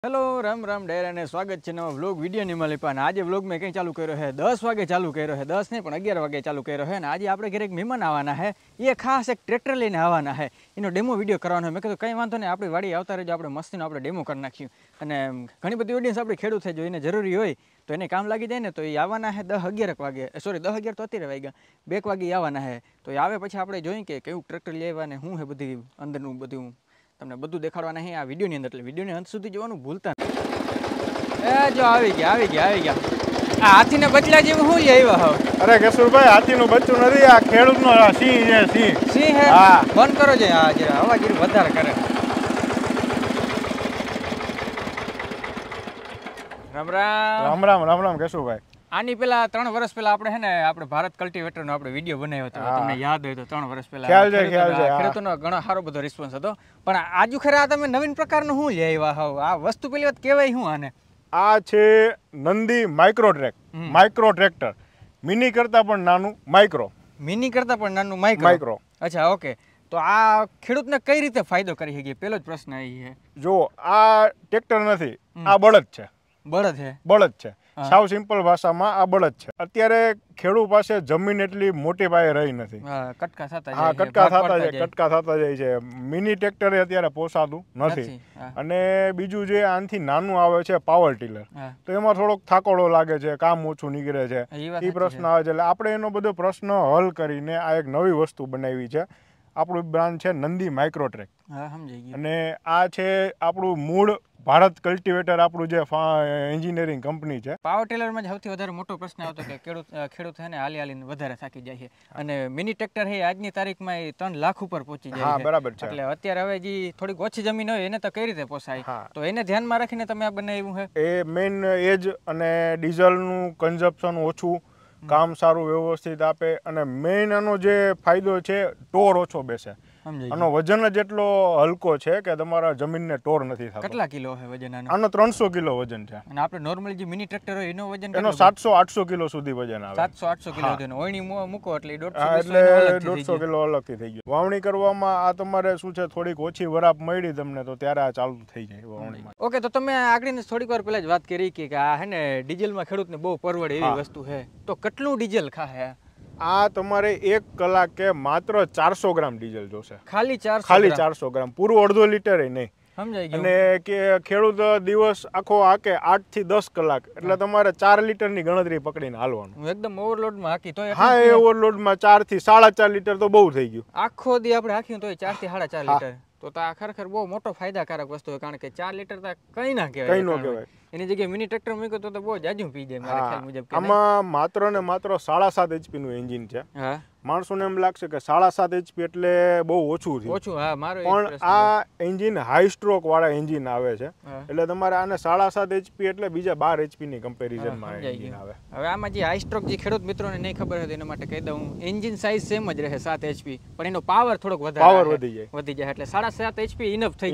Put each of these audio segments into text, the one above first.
Hello Ram Ram der અને સ્વાગત છે નવા વ્લોગ વિડિયોની માલિપા અને આજે વ્લોગ મેં કંઈ ચાલુ કર્યો છે 10 વાગે ચાલુ કર્યો છે 10 નહીં પણ 11 વાગે ચાલુ કર્યો છે અને આજે આપણે ઘરે એક મહેમાન આવવાના છે એ ખાસ એક ટ્રેક્ટર લઈને આવવાના છે એનો ડેમો વિડિયો કરવાનો છે મેં કીધું કંઈ વાંધો નહીં આપણી વાડી આવતા રહેજો આપણે મસ્તીનો આપણે ડેમો કરી નાખ્યું અને ઘણી બધી ઓડિયન્સ આપણી ખેડૂત છે જો એને જરૂરી હોય તો એને કામ લાગી જાય ને તો એ આવવાના છે 10-11 વાગે સોરી 10-11 તો અત્યારે વાગ્યા 2 વાગે આવવાના છે તો એ આવે પછી આપણે જોઈએ કે કેવું ટ્રેક્ટર લઈ આવવાને શું છે બધી અંદરનું બધું તમને બધું દેખાડવાના છે આ વિડિયોની અંદર એટલે વિડિયોની અંત સુધી જોવાનું ભૂલતા એ જો આવી ગયા આ હાથીને બચલા જેવું શું લઈ આવ્યા હવે અરે કેશુરભાઈ હાથીનું બચ્ચું નથી આ ખેડૂતનો સિંહ છે સિંહ હે હા બંધ કરો છે આ જરા અવાજ વધારે કરે રામ રામ રામ રામ રામ રામ કેશુરભાઈ આની પેલા 3 વર્ષ પહેલા આપણે હે ને આપણે ભારત કલ્ટિવેટર નો આપણે વિડિયો બનાવ્યો હતો તમને યાદ હોય તો 3 વર્ષ પહેલા ખ્યાલ છે ખેડૂતોનો ઘણો સારો બધો રિસ્પોન્સ હતો પણ આજુ ખરા તમે નવીન પ્રકારનું શું લઈ આવ્યા હોવ આ વસ્તુ પેલી વાત કહેવાય શું આને આ છે નંદી માઇક્રો ટ્રેક્ટર મિની કરતા પણ નાનું મિની કરતા પણ નાનું માઇક્રો અચ્છા ઓકે તો આ ખેડૂતને કઈ રીતે ફાયદો કરી શકે પેલો જ પ્રશ્ન એ છે જો આ ટ્રેક્ટર નથી આ બળદ છે સાવ સિમ્પલ ભાષામાં આ બળદ છે અત્યારે ખેડૂત પાસે જમીન એટલી મોટી પાયે રહી નથી કટકા થતા જાય છે મિની ટ્રેક્ટર અત્યારે પોસાતું નથી અને બીજું જે આનાથી નાનું આવે છે પાવર ટીલર તો એમાં થોડોક થાકોડો લાગે છે કામ ઓછું નીકળે છે એ પ્રશ્ન આવે છે એટલે આપણે એનો બધો પ્રશ્ન હલ કરીને આ એક નવી વસ્તુ બનાવી છે આપણું બ્રાન્ડ છે નંદી માઇક્રો ટ્રેક અને આ છે આપણું મૂળ ભારત કલ્ટિવેટર આપણું જે એન્જિનિયરિંગ કંપની છે પાવર ટેલરમાં સૌથી વધારે મોટો પ્રશ્ન આવતો કે ખેડૂત છે ને હાલીને વધારે થાકી જાય છે અને મિની ટ્રેક્ટર છે આજની તારીખમાં 3 લાખ ઉપર પહોંચી જાય છે બરાબર છે એટલે અત્યારે હવે જે થોડીક ઓછી જમીન હોય એને તો કઈ રીતે પોસાય તો એને ધ્યાનમાં રાખીને તમે આ બનાવ્યું છે એ મેઇન એજ અને ડીઝલનું કન્ઝપ્શન ઓછું કામ સારું વ્યવસ્થિત આપે અને મેઇન આનો જે ફાયદો છે ટોર ઓછો બેસે આનો વજન જ એટલો હલકો છે કે તમારા જમીનને ટોર નથી થતો કેટલા કિલો છે વજન આનો 300 કિલો વજન છે અને આપણે નોર્મલી જે મિની ટ્રેક્ટર હોય એનો વજન એનો 700-800 કિલો સુધી વજન આવે 700-800 કિલો વજન ઓયણી મૂકો એટલે 150 કિલો અલગથી થઈ ગયું વાવણી કરવામાં આ તમારે શું છે થોડીક ઓછી વરાપ મળી તમને તો ત્યારે આ ચાલુ થઈ જાય વાવણીમાં ઓકે તો તમે આગળની થોડીક વાર પહેલા જ વાત કરી કે આ હે ને ડીઝલમાં ખેડૂતને બહુ પરવડે એવી વસ્તુ છે તો કેટલું ડીઝલ ખાય આ તમારે 1 કલાકે માત્ર 400 ગ્રામ ડીઝલ જોશે ખાલી 400 ગ્રામ પૂરું અડધો લીટર નહીં સમજાઈ ગયું અને કે ખેડૂત દિવસ આખો હાકે 8 થી 10 કલાક એટલે તમારે 4 લીટરની ગણતરી પકડીને હાલવાનું એકદમ ઓવરલોડમાં હાકી તો હા એ ઓવરલોડમાં 4 થી 4.5 લીટર તો બહુ થઈ ગયું આખો દી આપણે હાક્યું તો 4 થી 4.5 લીટર તો આ ખરેખર બહુ મોટો ફાયદાકારક વસ્તુ છે કારણ કે 4 લીટર તો કઈ ના કહેવાય એની જગ્યાએ મિની ટ્રેક્ટર મૂક્યો તો બહુ જાજુ પી જાય મારા ખ્યાલ મુજબ આમાં માત્ર ને માત્ર 7.5 HP નું એન્જિન છે માણસોને એમ લાગશે કે 7.5 HP એટલે બહુ ઓછું પણ આ એન્જિન હાઈ સ્ટ્રોક વાળા એન્જિન આવે છે એટલે તમારે આને 7.5 HP એટલે બીજા 12 HP ની કમ્પેરિઝનમાં એન્જિન આવે હવે આમાં જે હાઈ સ્ટ્રોક જે ખેડૂત મિત્રોને નહીં ખબર હોય એના માટે કહી દઉં એન્જિન સાઇઝ સેમ જ રહે 7 HP પણ એનો પાવર થોડોક વધારે વધી જાય એટલે 7.5 HP ઇનફ થઈ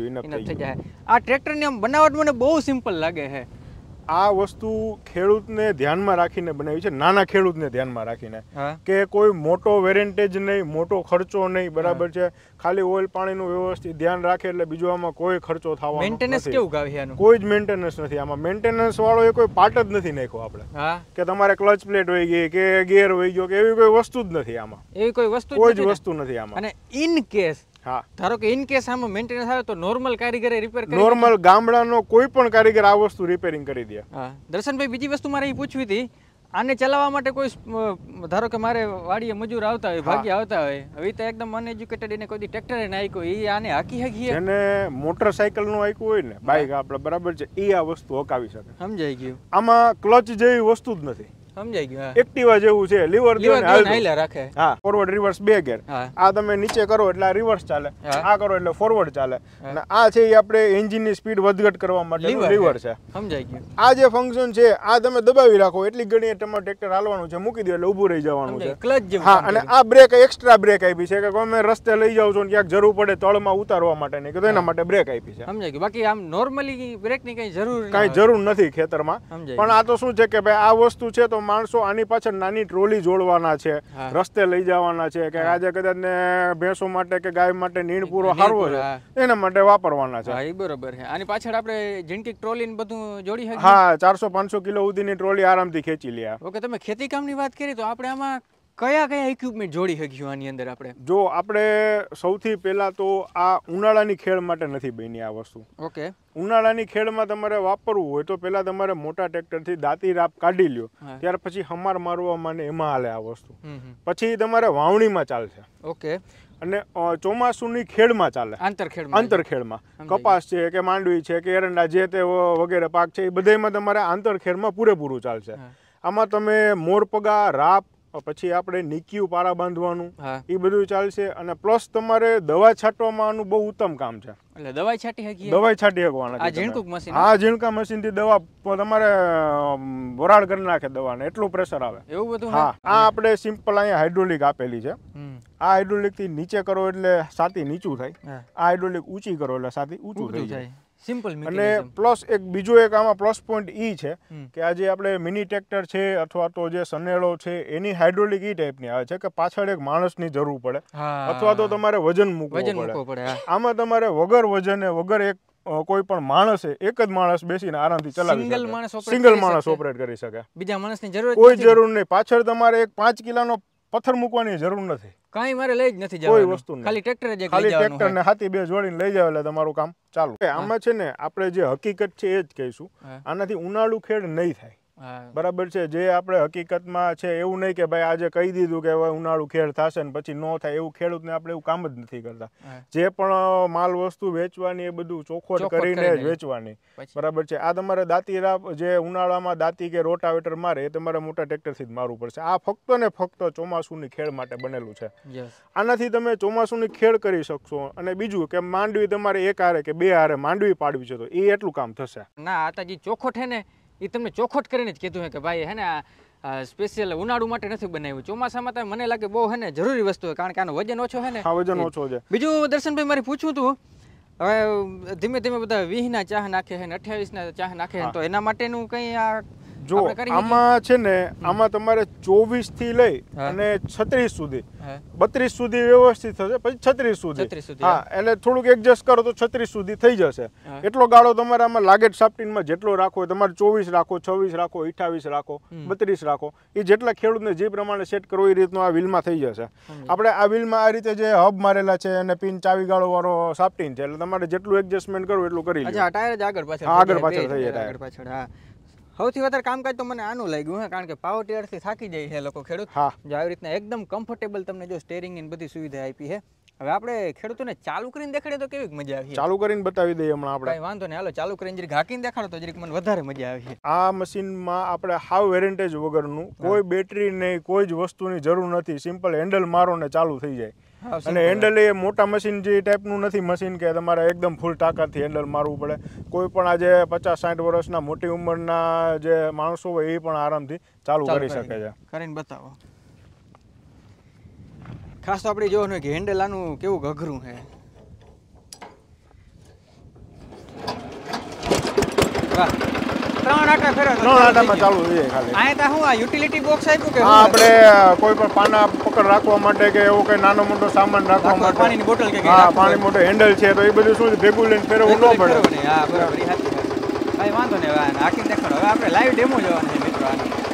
જાય આ ટ્રેક્ટરની આમ બનાવટ મને બહુ સિમ્પલ લાગે છે આ વસ્તુ ખેડૂતને ધ્યાનમાં રાખીને બનાવી છે નાના ખેડૂતને ધ્યાનમાં રાખીને કે કોઈ મોટો વેરેન્ટેજ નહીં મોટો ખર્ચો નહીં બરાબર છે ખાલી ઓઇલ પાણીનું વ્યવસ્થિત ધ્યાન રાખે એટલે બીજો આમાં કોઈ ખર્ચો થવાનો મેન્ટેનન્સ કેવું ગાવે આનું કોઈ જ મેન્ટેનન્સ નથી આમાં મેન્ટેનન્સ વાળો એ કોઈ પાર્ટ જ નથી નાખ્યો આપણે કે તમારે ક્લચ પ્લેટ હોય ગઈ કે ગિયર હોય ગયો કે એવી કોઈ વસ્તુ જ નથી આમાં એવી કોઈ વસ્તુ નથી આમાં અને ઇન કેસ ધારો કે ઇન કેસ આમાં મેન્ટેનન્સ આવે તો નોર્મલ કારીગરે રિપેર કરી નોર્મલ ગામડાનો કોઈ પણ કારીગર આ વસ્તુ રિપેરિંગ કરી દે દર્શનભાઈ બીજી વસ્તુ મારે એ પૂછવી હતી આને ચલાવવા માટે કોઈ ધારો કે મારે વાડીએ મજૂર આવતા હોય ભાગ્ય આવતા હોય હવે તો એકદમ અનએજ્યુકેટેડ એને કોઈ ટ્રેક્ટરે ના આક્યું એ આને હાકી હકી એને મોટરસાઇકલ નું આક્યું હોય ને બાઈક આપણે બરાબર છે એ આ વસ્તુ હકાવી શકે સમજાઈ ગયું આમાં ક્લચ જેવી વસ્તુ જ નથી સમજાઈ ગયું એક્ટિવા જેવું છે લીવર રાખે ફોરવર્ડ રિવર્સ 2 ગેર આ તમે નીચે કરો એટલે આ રિવર્સ ચાલે આ કરો એટલે ફોરવર્ડ ચાલે અને આ છે એ આપણે એન્જિન ની સ્પીડ વધઘટ કરવા માટે લીવર છે સમજાઈ ગયું આ જે ફંક્શન છે આ તમે દબાવી રાખો એટલી ઘણી તમારે ટ્રેક્ટર હાલવાનું છે મૂકી દો એટલે ઊભું રહી જવાનું છે ક્લચ જેવું હા અને આ બ્રેક એક્સ્ટ્રા બ્રેક આપી છે કે તમે રસ્તે લઈ જાવ છો ને ક્યાંક જરૂર પડે તળમાં ઉતારવા માટે નહીં કે એના માટે બ્રેક આપી છે સમજાઈ ગયું બાકી આમ નોર્મલી બ્રેક ની કઈ જરૂર નથી ખેતરમાં પણ આ તો શું છે કે ભાઈ આ વસ્તુ છે તો માણસો આની પાછળ નાની ટ્રોલી જોડવાના છે, રસ્તે લઈ જવાના છે, કે આજે કદાચ ને ભેંસો માટે કે ગાય માટે નીણ પૂરો હારવો છે એના માટે વાપરવાના છે. એ બરોબર છે. આની પાછળ આપણે ઝીણકી ટ્રોલી ને બધું જોડી શકીએ. હા, 400-500 કિલો સુધીની ટ્રોલી આરામથી ખેંચી લે. ઓકે, તમે ખેતી કામની વાત કરી તો આપણે આમાં કયા કયા ઇક્વિપમેન્ટ જોડી શકીશું આની અંદર આપણે? જો આપણે સૌથી પહેલા તો આ ઉનાળાની ખેડ માટે નથી બની આ વસ્તુ. ઓકે, ઉનાળાની ખેડમાં તમારે વાપરવું હોય તો પહેલા તમારે મોટા ટ્રેક્ટરથી દાંતી રાપ કાઢી લ્યો, ત્યાર પછી હમાર મારવામાં ને એમાં હાલે આ વસ્તુ. પછી તમારે વાવણીમાં ચાલશે. ઓકે, અને ચોમાસુની ખેડમાં ચાલે, આંતરખેડમાં કપાસ છે કે માંડવી છે કે એરંડા જે તે વગેરે પાક છે એ બધામાં તમારે આંતરખેડમાં પૂરેપૂરું ચાલશે. આમાં તમે મોરપગા, રાપ, પછી આપણે નીકિયું પારા બાંધવાનું એ બધું ચાલશે. અને પ્લસ તમારે દવા છાંટવામાં આનું બહુ ઉત્તમ કામ છે. એટલે દવાઈ છાંટી શકીએ? દવાઈ છાંટી શકવાના. આ ઝીણકુક મશીન? હા, ઝીણકા મશીનથી દવા તમારે વરાળ કરી નાખે દવાને, એટલું પ્રેશર આવે. એવું બધું? હા, આ આપણે સિમ્પલ અહીંયા હાઇડ્રોલિક આપેલી છે. આ હાઇડ્રોલિક થી નીચે કરો એટલે છાતી નીચું થાય, આ હાઇડ્રોલિક ઊંચી કરો એટલે છાતી ઊંચું થઈ જાય. સિમ્પલ. અને પ્લસ એક બીજો એક આમાં પ્લસ પોઈન્ટ ઈ છે કે આજે આપણે મિની ટ્રેક્ટર છે અથવા તો જે સનેડો છે એની હાઇડ્રોલિક ઈ ટાઈપની આવે છે કે પાછળ એક માણસની જરૂર પડે અથવા તો તમારે વજન મૂકવું પડે. આમાં તમારે વગર વજને વગર એક કોઈ પણ માણસે એક જ માણસ બેસીને આરામથી ચલાવી શકે, સિંગલ માણસ ઓપરેટ કરી શકે. બીજા માણસની જરૂર કોઈ જરૂર નહીં. પાછળ તમારે એક 5 કિલોનો પથ્થર મૂકવાની જરૂર નથી. કાંઈ મારે લઈ જ નથી જવાનું, કોઈ વસ્તુ નહીં. ખાલી ટ્રેક્ટર જ ખાલી ટ્રેક્ટર ને હાથી બે જોડીને લઈ જાવ એટલે તમારું કામ ચાલુ. આમાં છે ને આપણે જે હકીકત છે એ જ કહીશું. આનાથી ઉનાળુ ખેડ નહીં થાય. બરાબર છે? જે આપણે હકીકતમાં છે એવું નહીં કે ભાઈ આજે કહી દીધું કે હવે ઉનાળુ ખેડ થશે ને પછી ન થાય, એવું ખેડૂતને આપણે એવું કામ જ નથી કરતા. જે પણ માલ વસ્તુ વેચવાની એ બધું ચોખવટ કરીને જ વેચવાની. બરાબર છે? આ તમારે દાંતી રાપ જે ઉનાળામાં દાંતી કે રોટાવેટર મારે એ તમારે મોટા ટ્રેક્ટરથી જ મારવું પડશે. આ ફક્ત ને ફક્ત ચોમાસુની ખેડ માટે બનેલું છે. આનાથી તમે ચોમાસુની ખેડ કરી શકશો. અને બીજું કે માંડવી તમારે એક હારે કે બે હારે માંડવી પાડવી છે તો એ એટલું કામ થશે. ના, આ જે ચોખવટ છે ને એ તમને ચોખવટ કરીને જ કીધું કે ભાઈ હે ને સ્પેશિયલ ઉનાળુ માટે નથી બનાવ્યું, ચોમાસામાં તો મને લાગે બહુ હે ને જરૂરી વસ્તુ હોય, કારણ કે આનો વજન ઓછો છે ને. હા, વજન ઓછો છે. બીજું દર્શનભાઈ મારે પૂછવું હતું, હવે ધીમે ધીમે બધા 20ના ચાહ નાખે છે ને 28ના ચાહ નાખે છે, તો એના માટેનું કંઈ આ જો આમાં છે ને આમાં તમારે 24 થી લઈ અને 36 સુધી 32 સુધી વ્યવસ્થિત થશે, પછી 36 સુધી. હા, એટલે થોડુંક એડજસ્ટ કરો તો 36 સુધી થઈ જશે. એટલો ગાળો તમારે આમાં લાગેટ સાફ્ટીનમાં જેટલો રાખવો તમારે 24 રાખો, 26 રાખો, 28 રાખો, 32 રાખો, એ જેટલા ખેડૂતને જે પ્રમાણે સેટ કરવો એ રીતનો આ વ્હીલમાં થઈ જશે. આપણે આ વ્હીલમાં આ રીતે જે હબ મારેલા છે અને પિન ચાવી ગાળો વાળો સાફ્ટીન છે, એટલે તમારે જેટલું એડજસ્ટમેન્ટ કરવું એટલું કરી લો. ટાયર જ આગળ પાછળ થઈ જાય. આગળ પાછળ. હા, સૌથી વધારે કામકાજ તો મને આનું લાગ્યું હે, કારણ કે પાવર ટીયરથી થાકી જાય છે લોકો ખેડૂત. જો આવી રીતના એકદમ કમ્ફર્ટેબલ તમને જો સ્ટેરિંગ ની બધી સુવિધા આપી છે. હવે આપણે ખેડૂતોને ચાલુ કરીને દેખાડીએ તો કેવી મજા આવી? ચાલુ કરીને બતાવી દઈએ હમણાં આપણે. કાંઈ વાંધો નહીં, હાલો ચાલુ કરીને જરીક હાકીને દેખાડો તો જરીક મને વધારે મજા આવી. આ મશીનમાં આપણે હાવ વેરેન્ટેજ વગરનું કોઈ બેટરી નહીં, કોઈ જ વસ્તુની જરૂર નથી. સિમ્પલ હેન્ડલ મારો ને ચાલુ થઈ જાય. અને હેન્ડલ એ મોટા મશીન જે ટાઈપનું નથી મશીન કે તમારે એકદમ ફૂલ તાકાતથી હેન્ડલ મારવું પડે. કોઈ પણ આજે 50-60 વર્ષના મોટી ઉંમરના જે માણસો હોય એ પણ આરામથી ચાલુ કરી શકે છે. કરીને બતાવો. ખાસ તો આપણે જોવાનું કે હેન્ડલ આનું કેવું અઘરું છે. વાહ, 3 આટા ફેરો. 3 આટામાં ચાલુ થઈ જાય ખાલી. આ તો હું આ યુટિલિટી બોક્સ આપ્યું કે આપણે કોઈ પણ પાના પકડ રાખવા માટે કે એવો કઈ નાનો મોટો સામાન રાખવા માટે, પાણીની બોટલ કે હા પાણી મોટો હેન્ડલ છે તો એ બધું શું ભેગું લઈને ફેરવવું ન પડે. હા, બરાબર. એ સાચી વાત. કાંઈ વાંધો નહીં. હવે હાકીને દેખાડો. હવે આપણે લાઈવ ડેમો જોવાનું છે મિત્રો.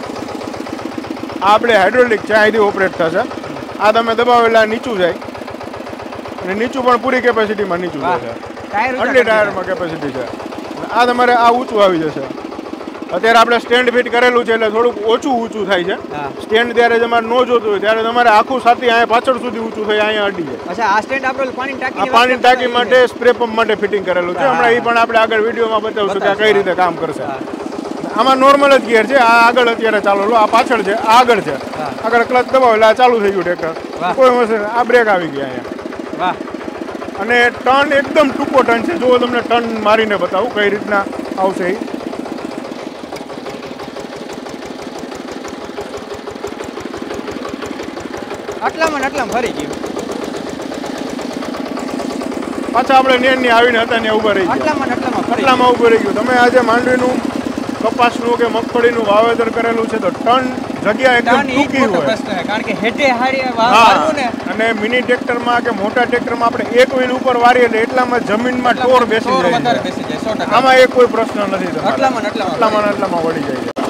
આ આપણે હાઇડ્રોલિક છે, અહીંથી ઓપરેટ થશે. આ તમે દબાવેલા નીચું જાય અને નીચું પણ પૂરી કેપેસિટીમાં નીચું જાય છે. આટલી ટાયરમાં કેપેસિટી છે. આ તમારે આ ઊંચું આવી જશે. અત્યારે આપણે સ્ટેન્ડ ફિટ કરેલું છે એટલે થોડુંક ઓછું ઊંચું થાય છે. સ્ટેન્ડ ત્યારે તમારે ન જોતું હોય ત્યારે તમારે આખું સાથી અહીંયા પાછળ સુધી ઊંચું થઈ અહીંયા અડી જાય. અચ્છા, આ સ્ટેન્ડ આપણે પાણીની ટાંકી માટે સ્પ્રે પંપ માટે ફિટિંગ કરેલું છે. હમણાં એ પણ આપણે આગળ વિડીયોમાં બતાવશું કે કઈ રીતે કામ કરશે. આમાં નોર્મલ જ ગિયર છે. આ આગળ અત્યારે ચાલો, આ પાછળ છે, આ આગળ છે. આગળ ક્લચ દબાવો એટલે આ ચાલુ થઈ ગયું ટ્રેક્ટર. કોઈ મશીન. આ બ્રેક આવી ગયા અહીંયા. વાહ. અને ટર્ન એકદમ ટૂંકો ટર્ન છે. જો તમને ટર્ન મારીને બતાવું કઈ રીતના આવશે એ. આટલામાં ફરી ગયું. પાછા આપણે નેણની આવીને હતા ને ઊભા રહી ગયા. આટલામાં ઊભું રહી ગયું. તમે આજે માંડવીનું કપાસનું કે મગફળીનું વાવેતર કરેલું છે તો ટન જગ્યા એકદમ ટૂંકી હોય, કારણ કે હેઠે હારી વાળવું ને. અને મિની ટ્રેક્ટરમાં કે મોટા ટ્રેક્ટરમાં આપણે એક વ્હીલ ઉપર વારીએ એટલે એટલામાં જમીનમાં ટોર બેસી જાય. આમાં એક કોઈ પ્રશ્ન નથી, એટલામાં વળી જાય છે.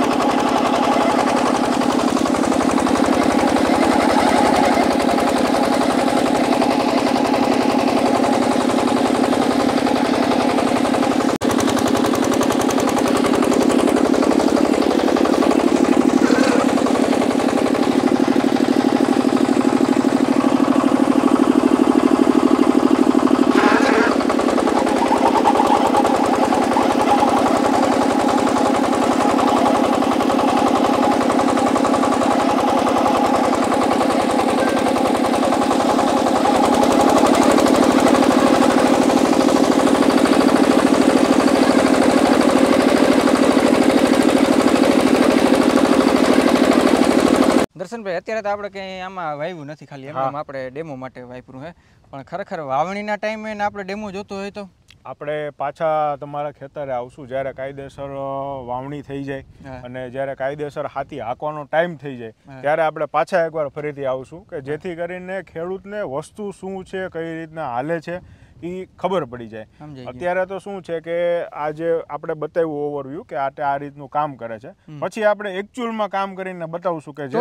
દર્શનભાઈ, અત્યારે તો આપણે કંઈ આમાં વાવ્યું નથી, ખાલી એમ આપણે ડેમો માટે વાપર્યું છે. પણ ખરેખર વાવણીના ટાઈમે આપણે ડેમો જોતો હોય તો આપણે પાછા તમારા ખેતરે આવશું જ્યારે કાયદેસર વાવણી થઈ જાય અને જ્યારે કાયદેસર હાથી હાંકવાનો ટાઈમ થઈ જાય ત્યારે આપણે પાછા એકવાર ફરીથી આવશું કે જેથી કરીને ખેડૂતને વસ્તુ શું છે, કઈ રીતના હાલે છે એ ખબર પડી જાય. અત્યારે તો શું છે કે આજે આપણે બતાવ્યું ઓવરવ્યૂ કે આ રીતનું કામ કરે છે, પછી આપણે એકચ્યુઅલમાં કામ કરીને બતાવશું કે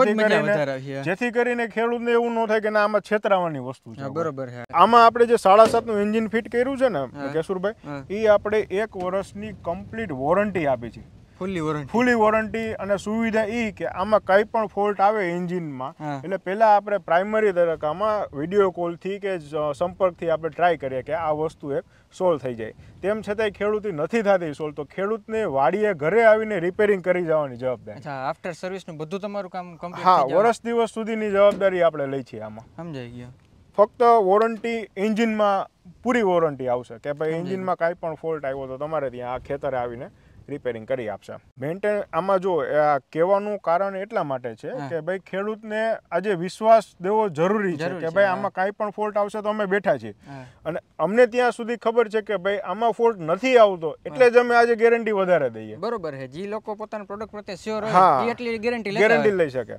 જેથી કરીને ખેડૂતને એવું ન થાય કે ના આમાં છેતરાવાની વસ્તુ છે. બરોબર. આમાં આપણે જે 7.5નું એન્જિન ફિટ કર્યું છે ને કેશુરભાઈ, એ આપણે 1 વર્ષની કમ્પ્લીટ વોરંટી આપી છે. ફૂલી વોરંટી. અને સુવિધા એ કે આમાં કઈ પણ ફોલ્ટ આવે એન્જિનમાં એટલે પહેલા આપણે પ્રાઇમરી તબક્કામાં વિડીયો કોલથી કે સંપર્કથી આપણે ટ્રાય કરીએ કે આ વસ્તુ એક સોલ્વ થઈ જાય. તેમ છતાંય ખેડૂતી નથી થતી સોલ્વ, તો ખેડૂતને વાડીએ ઘરે આવીને રિપેરિંગ કરી જવાની જવાબદારી. આફ્ટર સર્વિસનું બધું તમારું કામ કમ્પ્લીટ. હા, વર્ષ દિવસ સુધીની જવાબદારી આપણે લઈ છીએ આમાં. સમજાઈ ગયો. ફક્ત વોરંટી એન્જિનમાં પૂરી વોરંટી આવશે કે ભાઈ એન્જિનમાં કાંઈ પણ ફોલ્ટ આવ્યો તો તમારે ત્યાં આ ખેતરે આવીને રિપેરિંગ કરી આપશે. મેન્ટેન આમાં જો કહેવાનું કારણ એટલા માટે છે કે ભાઈ ખેડૂતને આજે વિશ્વાસ દેવો જરૂરી છે કે ભાઈ આમાં કાંઈ પણ ફોલ્ટ આવશે તો અમે બેઠા છીએ, અને અમને ત્યાં સુધી ખબર છે કે ભાઈ આમાં ફોલ્ટ નથી આવતો એટલે જ અમે આજે ગેરંટી વધારે દઈએ. બરોબર છે. જે લોકો પોતાના પ્રોડક્ટ પ્રત્યે શ્યોર હોય એટલી ગેરંટી લઈ શકે.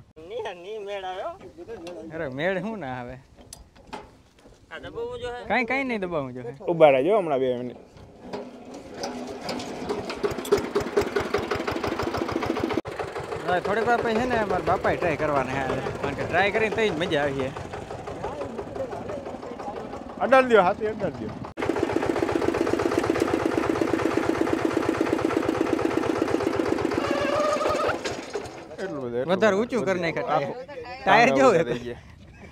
અરે મેળ શું ના આવે, કઈ નહીં દબાવવું જોઈએ. ઉભા રહેજો હમણાં 2 મિનિટ. થોડીક વાર પછી છે ને મારા બાપાએ ટ્રાય કરવાના છે, કારણ કે ટ્રાય કરીને તો જ મજા આવી છે. અડાડ દો, હાથી અડાડ દો. એટલું બધું વધારે ઊંચું કરી નાખ્યા. ટાયર કેવું થઈ ગયા,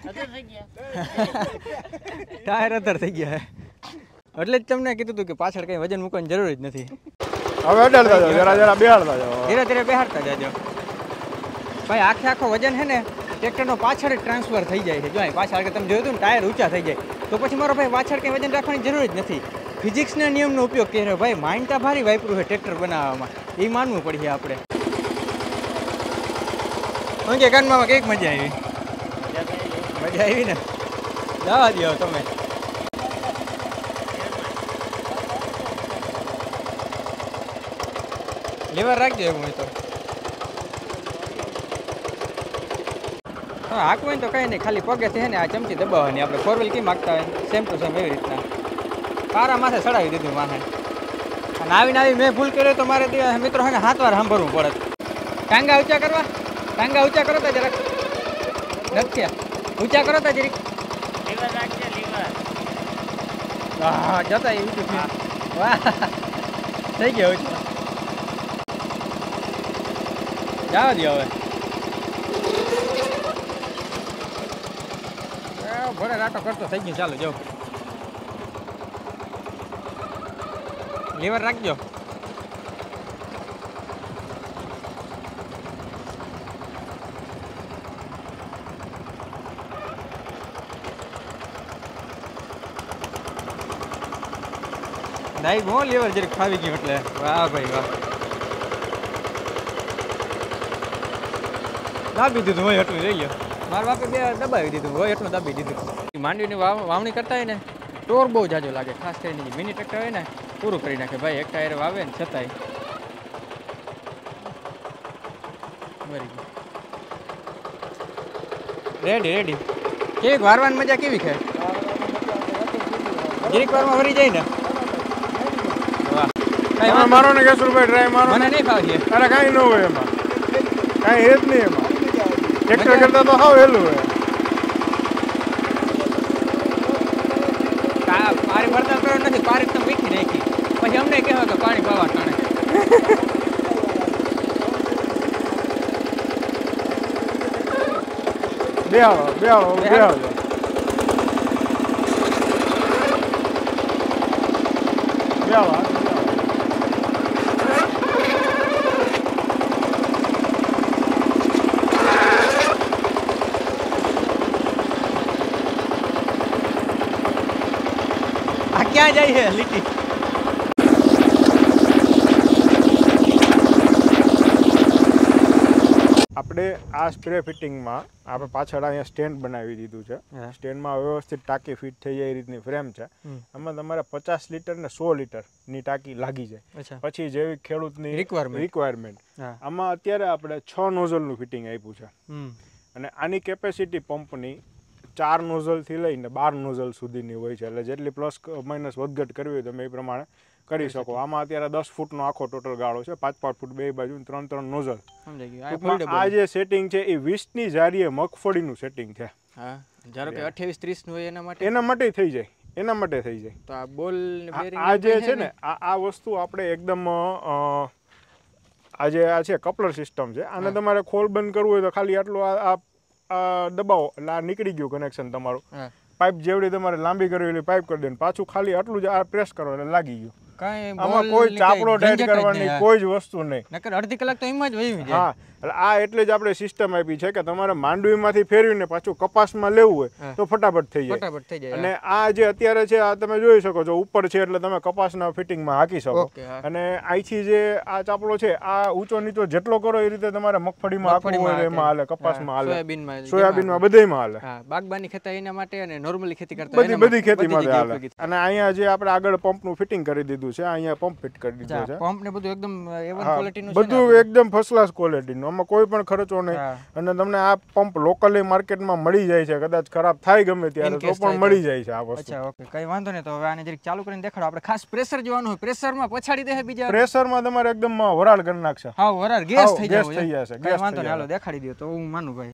ટાયર અધર થઈ ગયા. એટલે જ તમને કીધું હતું કે પાછળ કઈ વજન મૂકવાની જરૂર જ નથી. હવે અડાડતા જાઓ, જરા બેહાડતા જાઓ, ધીરે બેહાડતા જાજો. ભાઈ આખો વજન છે ને ટ્રેક્ટરનો પાછળ જ ટ્રાન્સફર થઈ જાય છે. જો પાછળ આગળ તમે જોયું હતું ને ટાયર ઊંચા થઈ જાય, તો પછી મારો ભાઈ પાછળ કંઈ વજન રાખવાની જરૂર જ નથી. ફિઝિક્સના નિયમનો ઉપયોગ કર્યો ભાઈ. માઇન્ડતા ભારી વાપર્યું છે ટ્રેક્ટર બનાવવામાં, એ માનવું પડશે આપણે. શું કે કાનમાં કંઈક મજા આવી ને? જવા દો તમે. લીવર રાખજો એવું હોય તો. હા, હાંકવું હોય તો કંઈ નહીં, ખાલી પગેથી છે ને આ ચમચી દબાવવાની. આપણે 4 વ્હીલ કેમ હાંકતા હોય સેમ ટુ સેમ એવી રીતના પારા માથે ચડાવી દીધું માથે. અને આવી મેં ભૂલ કર્યો તો મારે મિત્રો છે ને 7 વાર સાંભળવું પડે. ટાંગા ઊંચા કરવા, ટાંગા ઊંચા કરો તો જરાક નથી, ઊંચા કરો તો જરીક. હા, જતા એ ઊંચું થયું. વાહ, થઈ ગયો ઊંચું. જવા દો હવે. ભરે રાટો કરતો થઈ ગયો. ચાલો જાઓ, લીવર રાખજો. નાઈ બહુ લીવર જરીક ફાવી ગયું એટલે. વાહ ભાઈ વાહ. દાબી દીધું હોય એટલું લઈ લો. મારા બાપે 2 દબાવી દીધું હોય એટલું દાબી દીધું. માંડવીની વાવણી કરતા હોય ને ટોર બહુ જાજો લાગે, ખાસ કરીને મિની ટ્રેક્ટર હોય ને પૂરું કરી નાખે ભાઈ. એક ટાયર વાવે ને છતાંય રેડી રેડી. કેવી વારવાની મજા કેવી છે? એક વારમાં વરી જાય ને. વાહ. કઈ મારો ને કેશુરભાઈ ટ્રાય મારો. મને નહીં ફાવે. અરે કાંઈ ન હોય એમાં, કાંઈ હે જ નહીં એમાં. ટ્રેક્ટર કરતા તો હાવ હેલું હોય. પાણી ભરતા કરો નથી, પાણી તો મીઠી નાખી પછી અમને કહેવાય કે પાણી પાવા ટાણે. બેહાડો બેહાડો બેહાડો બેહાડો. ક્યાં જાય છે લીટી? આપણે આ સ્પ્રે ફિટિંગમાં આપણે પાછળ અહીંયા સ્ટેન્ડ બનાવી દીધું છે. સ્ટેન્ડમાં વ્યવસ્થિત ટાંકી ફિટ થઈ જાય એ રીતની ફ્રેમ છે. આમાં તમારે 50 લીટર ને 100 લીટરની ટાંકી લાગી જાય પછી જેવી ખેડૂતની રિક્વાયરમેન્ટ. આમાં અત્યારે આપણે 6 નોઝલનું ફિટિંગ આપ્યું છે અને આની કેપેસિટી પંપની 4 નોઝલથી લઈને 12 નોઝલ સુધીની હોય છે. એટલે જેટલી પ્લસ માઇનસ વધઘટ કરવી હોય તમે એ પ્રમાણે કરી શકો. આમાં અત્યારે 10 ફૂટનો આખો ટોટલ ગાળો છે, 5-5 ફૂટ બે બાજુ 3-3 નોઝલ. આ જે સેટિંગ છે એ 20ની જારીએ મગફળીનું સેટિંગ છે. ધારો કે 28-30 નું હોય એના માટે થઈ જાય, એના માટે થઈ જાય. તો આ બોલ આ જે છે ને આ વસ્તુ આપણે એકદમ આ છે કપલર સિસ્ટમ છે. આને તમારે ખોલ બંધ કરવું હોય તો ખાલી આટલું આ દબાવો એટલે આ નીકળી ગયું કનેક્શન તમારું. પાઇપ જેવડી તમારે લાંબી કરવી એટલે પાઇપ કરી દે, પાછું ખાલી આટલું જ આ પ્રેસ કરો એટલે લાગી ગયું. આમાં કોઈ ચાપડો ટાઈટ કરવાની કોઈ જ વસ્તુ નહીં. અડધી કલાક તો એમાં જ વહી જાય. હા, એટલે આ એટલે જ આપણે સિસ્ટમ આપી છે કે તમારે માંડવીમાંથી ફેરવીને પાછું કપાસમાં લેવું હોય તો ફટાફટ થઈ જાય. અને આ જે અત્યારે છે આ તમે જોઈ શકો છો ઉપર છે એટલે તમે કપાસના ફિટિંગમાં હાકી શકો. અને અહીંથી જે આ ચાપડો છે આ ઊંચો નીચો જેટલો કરો એ રીતે તમારે મગફળીમાં હાકવું હોય એમાં હાલે, કપાસમાં હાલે, સોયાબીનમાં બધાયમાં હાલે. બાગબાની ખેતી એના માટે અને નોર્મલી ખેતી કરતા બધી ખેતી માટે હાલે. અને અહીંયા જે આપણે આગળ પંપનું ફિટિંગ કરી દીધું છે, અહીંયા પંપ ફિટ કરી દીધો છે. પંપ ને બધું એકદમ A1 ક્વોલિટીનું છે, બધું એકદમ ફર્સ્ટ ક્લાસ ક્વોલિટીનું. આમાં કોઈ પણ ખર્ચો નહીં. અને તમને આ પંપ લોકલી માર્કેટમાં મળી જાય છે, કદાચ ખરાબ થાય ગમે ત્યારે તો પણ મળી જાય છે આ વસ્તુ. અચ્છા, ઓકે, કઈ વાંધો નહીં. તો હવે આને જરીક ચાલુ કરીને દેખાડો. આપણે ખાસ પ્રેશર જોવાનું હોય. પ્રેશરમાં પછાડી દે બીજા પ્રેશરમાં તમારે એકદમ વરાળ કરી નાખશે. હા, વરાળ ગેસ થઈ જશે. કઈ વાંધો નહીં, હાલો દેખાડી દો તો હું માનું ભાઈ.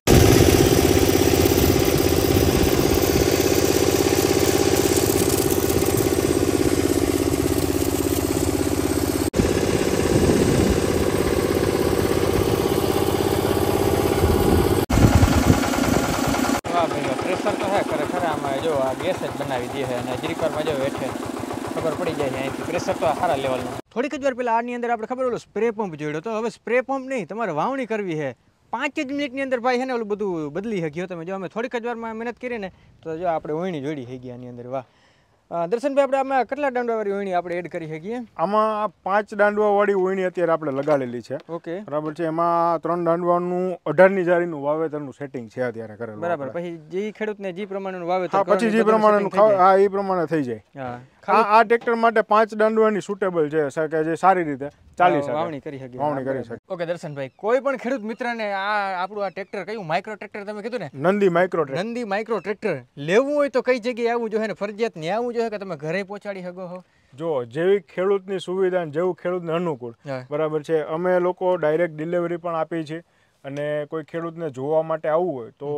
પ્રેશર તો હે ખરેખર આમાં જો આ ગેસ જ બનાવી દે છે અને જીરીકરમાં જો હેઠે ખબર પડી જાય છે અહીંથી પ્રેશર તો સારા લેવલનું. થોડીક જ વાર પહેલાં આની અંદર આપણે ખબર ઓલો સ્પ્રે પંપ જોડ્યો તો હવે સ્પ્રે પંપ નહીં, તમારે વાવણી કરવી છે 5 જ મિનિટની અંદર ભાઈ છે ને ઓલું બધું બદલી શક્યો. તમે જો અમે થોડીક જ વારમાં મહેનત કરી ને તો જો આપણે ઓયણી જોડી થઈ ગયા આની અંદર. વાહ દર્શનભાઈ, આપણે આમાં કેટલા દાંડવાવાળી ઓયણી આપણે એડ કરી શકીએ? આમાં 5 દાંડવાવાળી ઓયણી અત્યારે આપણે લગાડેલી છે. ઓકે, બરાબર છે. એમાં 3 દાંડવાનું 18ની જારીનું વાવેતરનું સેટિંગ છે અત્યારે કરેલું. બરાબર. પછી જે ખેડૂતને જે પ્રમાણેનું વાવેતર પછી જે પ્રમાણેનું હા એ પ્રમાણે થઈ જાય. આ ટ્રેક્ટર માટે 5 દાંડવાની સુટેબલ છે કે જે સારી રીતે ચાલી શકે, વાવણી કરી શકે. ઓકે દર્શનભાઈ, કોઈ પણ ખેડૂત મિત્રને આપણું આ ટ્રેક્ટર કયું માઇક્રો ટ્રેક્ટર તમે કીધું ને, નંદી માઇક્રો ટ્રેક્ટર લેવું હોય તો કઈ જગ્યાએ આવવું જોઈએ ને ફરજિયાત ને આવવું જોઈએ કે તમે ઘરે પહોંચાડી શકો છો? જો જેવી ખેડૂતની સુવિધા જેવું ખેડૂતને અનુકૂળ, બરાબર છે. અમે લોકો ડાયરેક્ટ ડિલિવરી પણ આપીએ છીએ. અને કોઈ ખેડૂતને જોવા માટે આવવું હોય તો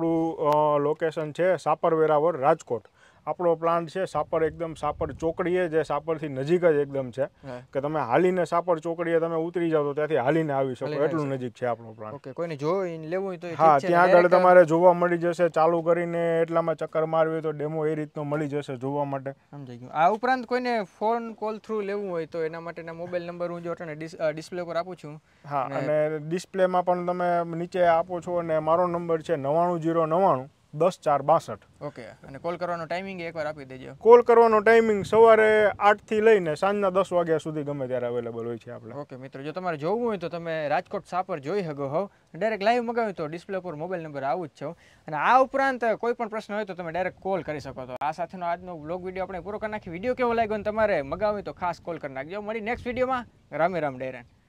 આપણું લોકેશન છે સાપર વેરાવળ, રાજકોટ. આપણો પ્લાન્ટ છે સાપર, એકદમ સાપર ચોકડીએ, જે સાપરથી નજીક જ એકદમ છે કે તમે હાલીને સાપર ચોકડીએ તમે ઉતરી જાવ તો ત્યાંથી હાલીને આવી શકો, એટલું નજીક છે આપણો પ્લાન્ટ. ઓકે, કોઈને જોઈને લેવું હોય તો હા, ત્યાં આગળ તમારે જોવા મળી જશે. ચાલુ કરીને એટલામાં ચક્કર મારવી હોય તો ડેમો એ રીતનો મળી જશે જોવા માટે. સમજાઈ ગયું. આ ઉપરાંત કોઈને ફોન કોલ થ્રુ લેવું હોય તો એના માટેના મોબાઈલ નંબર હું જો ડિસ્પ્લે પર આપું છું. હા, અને ડિસ્પ્લેમાં પણ તમે નીચે આપો છો. અને મારો નંબર છે 99090 10 4 62. ઓકે, અને કોલ કરવાનો ટાઈમિંગ એકવાર આપી દેજો. કોલ કરવાનો ટાઈમિંગ સવારે 8 થી લઈને સાંજના 10 વાગ્યા સુધી ગમે ત્યારે અવેલેબલ હોય છે આપણે. ઓકે મિત્રો, જો તમારે જોવું હોય તો તમે રાજકોટ સાપર જોઈ શકો હો. ડાયરેક્ટ લાઈવ મગાવ્યું તો ડિસ્પ્લે પર મોબાઈલ નંબર આવું જ છે. અને આ ઉપરાંત કોઈ પણ પ્રશ્ન હોય તો તમે ડાયરેક્ટ કોલ કરી શકો. તો આ સાથેનો આજનો બ્લોગ વિડીયો આપણે પૂરો કરી નાખી. વિડીયો કેવો લાગ્યો અને તમારે મગાવ્યું તો ખાસ કોલ કરી નાખજો. મળી નેક્સ્ટ વિડીયોમાં. રામે રામ ડેરેન.